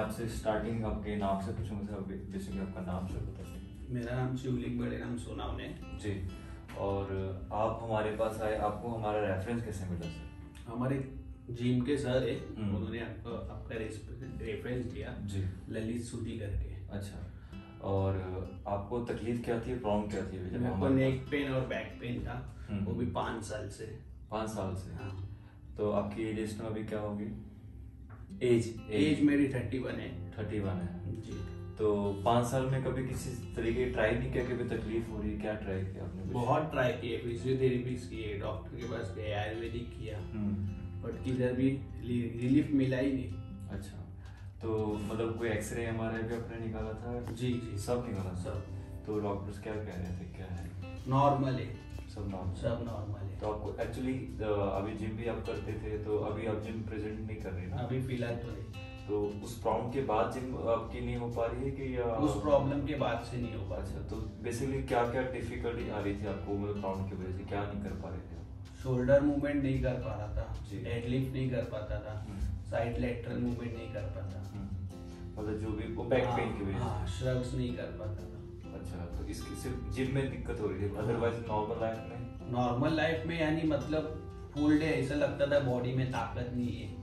आपसे स्टार्टिंग आपके नाम से पूछूंगा सर, बेसिकली आपका नाम सर बता दीजिए। मेरा नाम शिवलिंग, बड़े नाम सोनावने जी। और आप हमारे पास आए, आपको हमारा रेफरेंस कैसे मिला सर? हमारे जिम के सर है, उन्होंने आपका रेफरेंस दिया जी। ललित सूदी करके। अच्छा। और आपको तकलीफ क्या थी, प्रॉब्लम क्या थी? मेरे को नेक पेन और बैक पेन था, वो भी 5 साल से। 5 साल से? हाँ। तो आपकी एज इसमें अभी क्या होगी? एज मेरी 31 है। 31 है जी। तो 5 साल में कभी किसी तरीके ट्राई नहीं किया कि भी तकलीफ हो रही है? क्या ट्राई किया आपने? बहुत ट्राई किए, फिजियोथेरेपी किए, डॉक्टर के पास गए, आयुर्वेदिक किया, बट किधर भी रिलीफ मिला ही नहीं। अच्छा। तो मतलब कोई एक्सरे एमआरआई भी आपने निकाला था? जी जी, सब निकाला सब। तो डॉक्टर्स क्या कह रहे थे, क्या है? नॉर्मल है, सब नॉर्मल? सब नॉर्मल है। तो आपको एक्चुअली अभी जिम भी आप करते थे, तो अभी आप जिम प्रेजेंट नहीं कर रहे ना? अभी फिलहाल तो नहीं। तो उस प्रॉब्लम के बाद जिम आपकी नहीं हो पा रही है कि या उस प्रॉब्लम के बाद से नहीं हो पा? अच्छा। तो बेसिकली क्या क्या डिफिकल्टी आ रही थी आपको, मतलब प्रॉब्लम की वजह से क्या नहीं कर पा रहे थे? शोल्डर मूवमेंट नहीं कर पा रहा था, जी। डेडलिफ्ट नहीं कर पाता था, साइड लेटरल मूवमेंट नहीं कर पाता, मतलब जो भी वो बैक पेन की वजह से? हाँ, श्रग्स नहीं कर पाता था। अच्छा। तो इसकी सिर्फ जिम में दिक्कत हो रही थी, अदरवाइज नॉर्मल लाइफ में? नॉर्मल लाइफ में यानी मतलब फुल डे ऐसा लगता था बॉडी में ताकत नहीं है,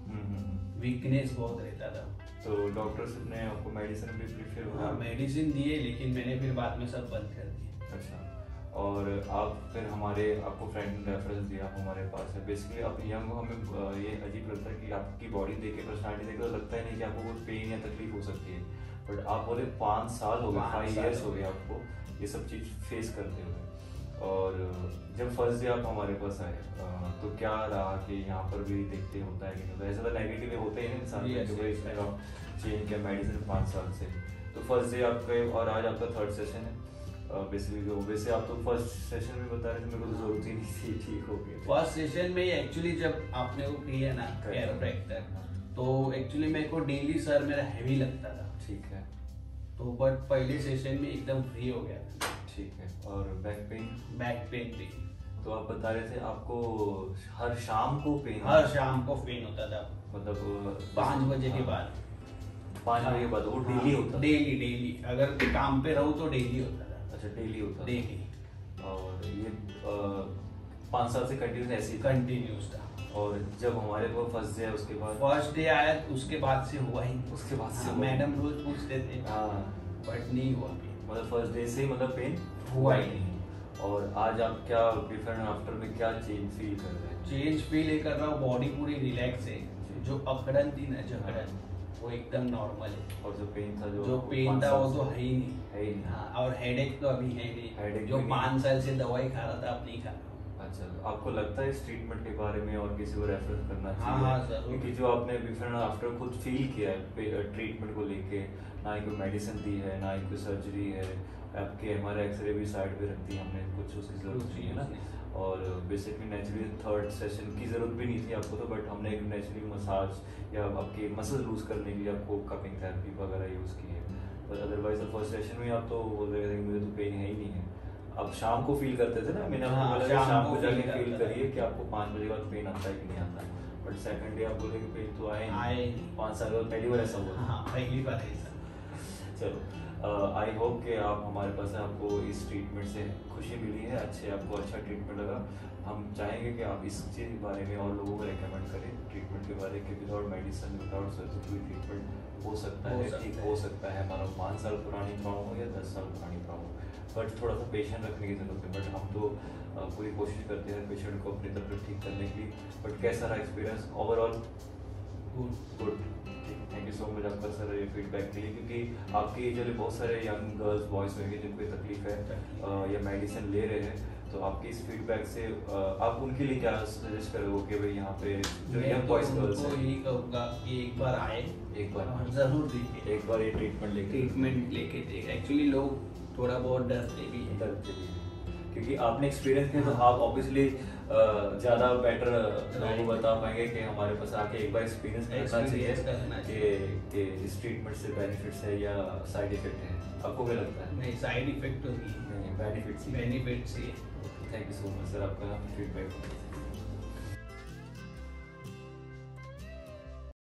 वीकनेस बहुत रहता था। तो डॉक्टर्स ने आपको मेडिसिन भी प्रेफर हुआ? हाँ, मेडिसिन दिए, लेकिन मैंने फिर बाद में सब बंद कर दिया। अच्छा। और आप फिर आपको फ्रेंड ने रेफरेंस दिया, हमारे पास है। बेसिकली आप यंग, हमें ये अजीब लगता है कि आपकी बॉडी देख के, पर्सनालिटी देख के तो लगता ही नहीं कि आपको कोई पेन या तकलीफ हो सकती है, बट आप बोले 5 साल हो गए, 5 ईयर्स हो गए आपको ये सब चीज़ फेस करते हुए। और जब फर्स्ट डे आप हमारे पास आए तो क्या रहा कि यहाँ पर भी देखते होता है कि नहीं होता? ऐसा तो नेगेटिव होता ही नहीं इंसान कि भाई इसमें आप चेंज किया मेडिसिन 5 साल से। तो फर्स्ट डे आप गए और आज आपका 3rd सेशन है। बेसिकली वैसे आप तो फर्स्ट सेशन में बता रहे थे, मेरे को तो जरूरत ही नहीं थी, ठीक हो गया। फर्स्ट सेशन में एक्चुअली जब आपने वो किया ना कैरोप्रैक्टर, तो एक्चुअली मेरे को डेली सर मेरा हैवी लगता था। ठीक है। तो बट पहले सेशन में एकदम फ्री हो गया था। ठीक है। और बैक पेन? बैक पेन भी। तो आप बता रहे थे आपको हर शाम को पेन? हर शाम को पेन होता था, मतलब 5 बजे के बाद। 5 बजे के बाद वो डेली होता? डेली अगर काम पे रहूँ तो डेली होता था। अच्छा, डेली होता? डेली। और ये 5 साल से कंटिन्यूस था। और जब हमारे को फर्स्ट डे उसके बाद? फर्स्ट डे आया उसके बाद से हुआ ही। उसके बाद से मैडम रोज पूछते थे, बट नहीं हुआ। मतलब फर्स्ट डे से मतलब पेन हुआ ही नहीं। और आज आप क्या बिफोर एंड आफ्टर में क्या चेंज फील कर रहे हैं? चेंज फील कर रहा हूँ, बॉडी पूरी रिलैक्स है, जो अकड़न थी ना, जकड़न वो एकदम नॉर्मल है। और जो पेन था जो पेन था वो तो है ही नहीं। है ही नहीं। हाँ, और हेडेक तो अभी है नहीं, जो 5 साल से दवाई खा रहा था अब नहीं खा रहा। अच्छा। आपको लगता है इस ट्रीटमेंट के बारे में और किसी को रेफर करना चाहिए? हाँ जरूर। क्योंकि जो आपने बिफोर एंड आफ्टर खुद फील किया है ट्रीटमेंट को लेके, ना ही कोई मेडिसिन दी है, ना ही कोई सर्जरी है, आपके हमारे एक्सरे भी साइड पे रखती है हमने, कुछ उसकी जरूरत नहीं है ना। और बेसिकली नेचुरली 3rd सेशन की जरूरत भी नहीं थी आपको तो, बट हमने एक नेचुरली मसाज या आपके मसल लूज करने के लिए आपको कपिंग थेरेपी वगैरह यूज़ की है। पर अदरवाइज फर्स्ट सेशन में आप तो बोल रहे थे कि मुझे तो पेन है ही नहीं है। अब शाम को फील करते थे ना, मैंने आपको बोला कि शाम को जाके फील करिए कि आपको 5 बजे के बाद पेन आता है कि नहीं आता। बट सेकंड डे आप बोले कि पेन तो आए 5 साल बाद पहली बार ऐसा हुआ? हाँ, पहली बार ऐसा। चलो, आई होप कि आप हमारे पास हैं, आपको इस ट्रीटमेंट से खुशी मिली है, आपको अच्छा ट्रीटमेंट लगा। हम चाहेंगे कि आप इस चीज़ के बारे में और लोगों को रेकमेंड करें ट्रीटमेंट के बारे में कि without medicine, without surgery treatment हो सकता है, ठीक हो सकता है। हमारा 5 साल पुरानी प्रॉब्लम हो या 10 साल पुरानी प्रॉब्लम, बट थोड़ा सा पेशेंट रखने की जरूरत है। बट हम तो पूरी कोशिश करते हैं पेशेंट को अपनी तरफ ठीक करने की। बट कैसा रहा experience overall? Good. Thank you so much आपका सर ये फीडबैक के लिए, क्योंकि आपकी एज वाले बहुत सारे यंग गर्ल्स बॉयज़ होंगे जिनको तकलीफ है या मेडिसिन ले रहे हैं, तो आपकी इस फीडबैक से आप उनके लिए क्या सजेस्ट करोगे कि भाई यहाँ पे जो यंग बॉयज़ गर्ल्स हैं? यही कहूँगा कि एक बार आए, एक बार जरूर देखिए, एक बार ये ट्रीटमेंट लेके देखें। एक्चुअली लोग थोड़ा बहुत डरते भी हैं, क्योंकि आपने एक्सपीरियंस किया तो आप ऑब्वियसली ज़्यादा बेटर लोगों को बता पाएंगे कि हमारे पास आके एक बार एक्सपीरियंस करना चाहिए कि इस ट्रीटमेंट से बेनिफिट्स है या साइड इफेक्ट है। आपको क्या लगता है? नहीं, साइड इफेक्ट तो नहीं, बेनिफिट्स ही है। Thank you so much sir आपका फीडबैक।